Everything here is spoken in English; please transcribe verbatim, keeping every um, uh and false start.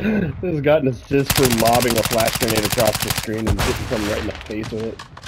This has got an assist for lobbing a flash grenade across the screen and hitting someone right in the face with it.